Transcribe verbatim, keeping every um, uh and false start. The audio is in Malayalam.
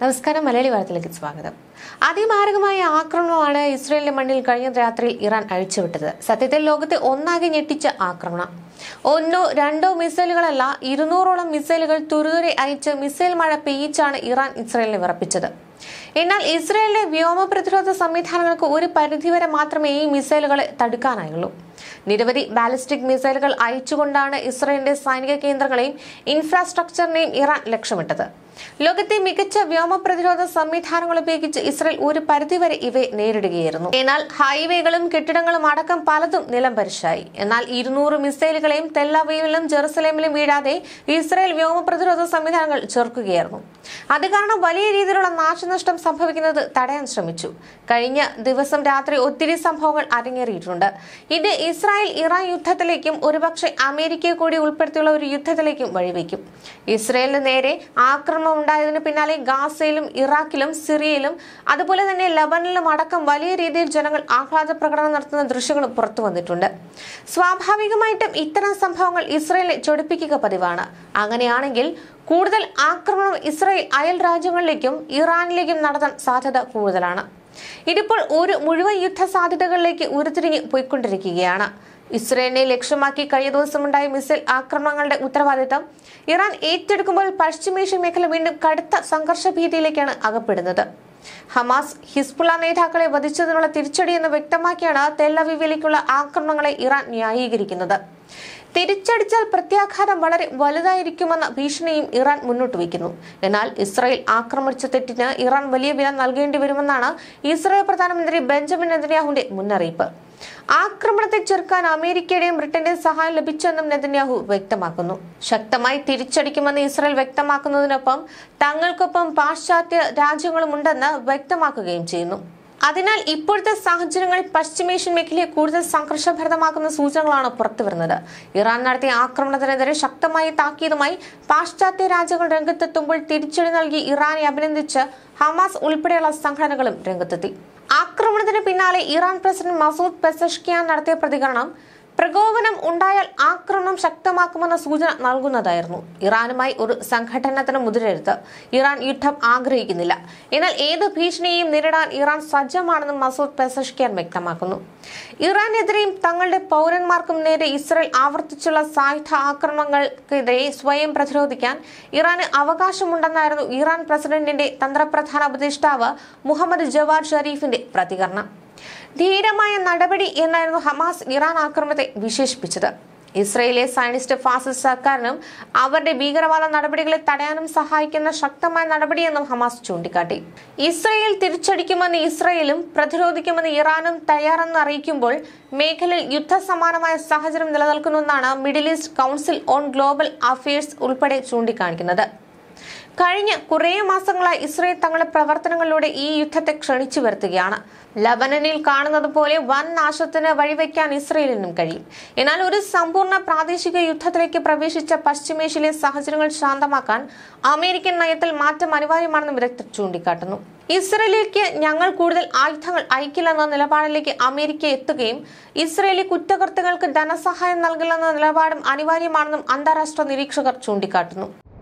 നമസ്കാരം. മലയാളി വാർത്തയിലേക്ക് സ്വാഗതം. അതിമാരകമായ ആക്രമണമാണ് ഇസ്രയേലിന്റെ മണ്ണിൽ കഴിഞ്ഞ രാത്രിയിൽ ഇറാൻ അഴിച്ചുവിട്ടത്. സത്യത്തിൽ ലോകത്തെ ഒന്നാകെ ഞെട്ടിച്ച ആക്രമണം. ഒന്നോ രണ്ടോ മിസൈലുകളല്ല, ഇരുന്നൂറോളം മിസൈലുകൾ തുരുതുരെ അയച്ച് മിസൈൽ മഴ പെയ്യിച്ചാണ് ഇറാൻ ഇസ്രയേലിനെ വിറപ്പിച്ചത്. എന്നാൽ ഇസ്രയേലിലെ വ്യോമ പ്രതിരോധ സംവിധാനങ്ങൾക്ക് ഒരു പരിധിവരെ മാത്രമേ ഈ മിസൈലുകളെ തടുക്കാനായുള്ളൂ. നിരവധി ബാലിസ്റ്റിക് മിസൈലുകൾ അയച്ചുകൊണ്ടാണ് ഇസ്രയേലിന്റെ സൈനിക കേന്ദ്രങ്ങളെയും ഇൻഫ്രാസ്ട്രക്ചറിനെയും ഇറാൻ ലക്ഷ്യമിട്ടത്. ലോകത്തെ മികച്ച വ്യോമ പ്രതിരോധ സംവിധാനങ്ങൾ ഉപയോഗിച്ച് ഇസ്രയേൽ ഒരു പരിധിവരെ ഇവയെ നേരിടുകയായിരുന്നു. എന്നാൽ ഹൈവേകളും കെട്ടിടങ്ങളും അടക്കം പലതും നിലംപരിശായി. എന്നാൽ ഇരുന്നൂറ് മിസൈലുകളെയും തെല്ലവീവിലും ജെറുസലേമിലും വീഴാതെ ഇസ്രയേൽ വ്യോമ പ്രതിരോധ സംവിധാനങ്ങൾ ചെറുക്കുകയായിരുന്നു. അത് കാരണം വലിയ രീതിയിലുള്ള നാശനഷ്ടം സംഭവിക്കുന്നത് തടയാൻ ശ്രമിച്ചു. കഴിഞ്ഞ ദിവസം രാത്രി ഒത്തിരി സംഭവങ്ങൾ അരങ്ങേറിയിട്ടുണ്ട്. ഇത് ഇസ്രായേൽ ഇറാൻ യുദ്ധത്തിലേക്കും ഒരുപക്ഷെ അമേരിക്കയെ കൂടി ഉൾപ്പെടുത്തിയുള്ള ഒരു യുദ്ധത്തിലേക്കും വഴിവെക്കും. ഇസ്രയേലിന് നേരെ ആക്രമണം ഉണ്ടായതിനു പിന്നാലെ ഗാസയിലും ഇറാഖിലും സിറിയയിലും അതുപോലെ തന്നെ ലബനനിലും അടക്കം വലിയ രീതിയിൽ ജനങ്ങൾ ആഹ്ലാദ പ്രകടനം നടത്തുന്ന ദൃശ്യങ്ങളും പുറത്തു വന്നിട്ടുണ്ട്. സ്വാഭാവികമായിട്ടും ഇത്തരം സംഭവങ്ങൾ ഇസ്രയേലിനെ ചൊടിപ്പിക്കുക പതിവാണ്. അങ്ങനെയാണെങ്കിൽ കൂടുതൽ ആക്രമണം ഇസ്രായേൽ അയൽ രാജ്യങ്ങളിലേക്കും ഇറാനിലേക്കും നടത്താൻ സാധ്യത കൂടുതലാണ്. ഇതിപ്പോൾ ഒരു മുഴുവൻ യുദ്ധ സാധ്യതകളിലേക്ക് ഉരുത്തിരിഞ്ഞ് പോയിക്കൊണ്ടിരിക്കുകയാണ്. ഇസ്രയേലിനെ ലക്ഷ്യമാക്കി കഴിഞ്ഞ ദിവസമുണ്ടായ മിസൈൽ ആക്രമണങ്ങളുടെ ഉത്തരവാദിത്തം ഇറാൻ ഏറ്റെടുക്കുമ്പോൾ പശ്ചിമേഷ്യൻ മേഖല വീണ്ടും കടുത്ത സംഘർഷ ഭീതിയിലേക്കാണ് അകപ്പെടുന്നത്. ഹമാസ് ഹിസ്ബുള്ള നേതാക്കളെ വധിച്ചതിനുള്ള തിരിച്ചടി എന്ന് വ്യക്തമാക്കിയാണ് തെല്ലവീവിലേക്കുള്ള ആക്രമണങ്ങളെ ഇറാൻ ന്യായീകരിക്കുന്നത്. തിരിച്ചടിച്ചാൽ പ്രത്യാഘാതം വളരെ വലുതായിരിക്കുമെന്ന ഭീഷണിയും ഇറാൻ മുന്നോട്ട് വയ്ക്കുന്നു. എന്നാൽ ഇസ്രായേൽ ആക്രമിച്ച തെറ്റിന് ഇറാൻ വലിയ വില നൽകേണ്ടി വരുമെന്നാണ് ഇസ്രായേൽ പ്രധാനമന്ത്രി ബെഞ്ചമിൻ നെതന്യാഹുവിന്റെ മുന്നറിയിപ്പ്. ആക്രമണത്തെ ചെറുക്കാൻ അമേരിക്കയുടെയും ബ്രിട്ടന്റെയും സഹായം ലഭിച്ചെന്നും നെതന്യാഹു വ്യക്തമാക്കുന്നു. ശക്തമായി തിരിച്ചടിക്കുമെന്ന് ഇസ്രായേൽ വ്യക്തമാക്കുന്നതിനൊപ്പം തങ്ങൾക്കൊപ്പം പാശ്ചാത്യ രാജ്യങ്ങളുമുണ്ടെന്ന് വ്യക്തമാക്കുകയും ചെയ്യുന്നു. അതിനാൽ ഇപ്പോഴത്തെ സാഹചര്യങ്ങളിൽ പശ്ചിമേഷ്യൻ മേഖലയെ കൂടുതൽ സംഘർഷഭരിതമാക്കുന്ന സൂചനകളാണ് പുറത്തുവരുന്നത്. ഇറാൻ നടത്തിയ ആക്രമണത്തിനെതിരെ ശക്തമായ താക്കീതുമായി പാശ്ചാത്യ രാജ്യങ്ങൾ രംഗത്തെത്തുമ്പോൾ തിരിച്ചടി നൽകി ഇറാനെ അഭിനന്ദിച്ച് ഹമാസ് ഉൾപ്പെടെയുള്ള സംഘടനകളും രംഗത്തെത്തി. ആക്രമണത്തിന് പിന്നാലെ ഇറാൻ പ്രസിഡന്റ് മസൂദ് പെസഷ്കിയാൻ നടത്തിയ പ്രതികരണം പ്രകോപനം ഉണ്ടായാൽ ആക്രമണം ശക്തമാക്കുമെന്ന സൂചന നൽകുന്നതായിരുന്നു. ഇറാനുമായി ഒരു സംഘടനത്തിന് മുതിരരുത്. ഇറാൻ യുദ്ധം ആഗ്രഹിക്കുന്നില്ല. എന്നാൽ ഏത് ഭീഷണിയെയും നേരിടാൻ ഇറാൻ സജ്ജമാണെന്നും മസൂദ് പെസഷ്കിയാൻ വ്യക്തമാക്കുന്നു. ഇറാനെതിരെയും തങ്ങളുടെ പൗരന്മാർക്കും നേരെ ഇസ്രായേൽ ആവർത്തിച്ചുള്ള സായുധ ആക്രമണങ്ങൾക്കെതിരെ സ്വയം പ്രതിരോധിക്കാൻ ഇറാന് അവകാശമുണ്ടെന്നായിരുന്നു ഇറാൻ പ്രസിഡന്റിന്റെ തന്ത്രപ്രധാന ഉപദേഷ്ടാവ് മുഹമ്മദ് ജവാദ് ഷരീഫിന്റെ പ്രതികരണം. ധീരമായ നടപടി എന്നായിരുന്നു ഹമാസ് ഇറാൻ ആക്രമണത്തെ വിശേഷിപ്പിച്ചത്. ഇസ്രയേലിലെ സയനിസ്റ്റ് ഫാസിസ്റ്റ് സർക്കാരിനും അവരുടെ ഭീകരവാദ നടപടികളെ തടയാനും സഹായിക്കുന്ന ശക്തമായ നടപടിയെന്നും ഹമാസ് ചൂണ്ടിക്കാട്ടി. ഇസ്രയേൽ തിരിച്ചടിക്കുമെന്ന് ഇസ്രയേലും പ്രതിരോധിക്കുമെന്ന് ഇറാനും തയ്യാറെന്ന് അറിയിക്കുമ്പോൾ മേഖലയിൽ യുദ്ധസമാനമായ സാഹചര്യം നിലനിൽക്കുന്നുവെന്നാണ് Middle East Council on Global Affairs ഉൾപ്പെടെ ചൂണ്ടിക്കാണിക്കുന്നത്. കഴിഞ്ഞ കുറേ മാസങ്ങളായി ഇസ്രയേൽ തങ്ങളുടെ പ്രവർത്തനങ്ങളിലൂടെ ഈ യുദ്ധത്തെ ക്ഷണിച്ചു വരുത്തുകയാണ്. ലബനനിൽ കാണുന്നത് പോലെ വൻ നാശത്തിന് വഴിവെക്കാൻ ഇസ്രയേലിനും കഴിയും. എന്നാൽ ഒരു സമ്പൂർണ്ണ പ്രാദേശിക യുദ്ധത്തിലേക്ക് പ്രവേശിച്ച പശ്ചിമേഷ്യയിലെ സാഹചര്യങ്ങൾ ശാന്തമാക്കാൻ അമേരിക്കൻ നയത്തിൽ മാറ്റം അനിവാര്യമാണെന്ന് വിദഗ്ധർ ചൂണ്ടിക്കാട്ടുന്നു. ഇസ്രയേലിലേക്ക് ഞങ്ങൾ കൂടുതൽ ആയുധങ്ങൾ അയക്കില്ലെന്ന നിലപാടിലേക്ക് അമേരിക്ക എത്തുകയും ഇസ്രയേലി കുറ്റകൃത്യങ്ങൾക്ക് ധനസഹായം നൽകില്ലെന്ന നിലപാടും അനിവാര്യമാണെന്നും അന്താരാഷ്ട്ര നിരീക്ഷകർ ചൂണ്ടിക്കാട്ടുന്നു.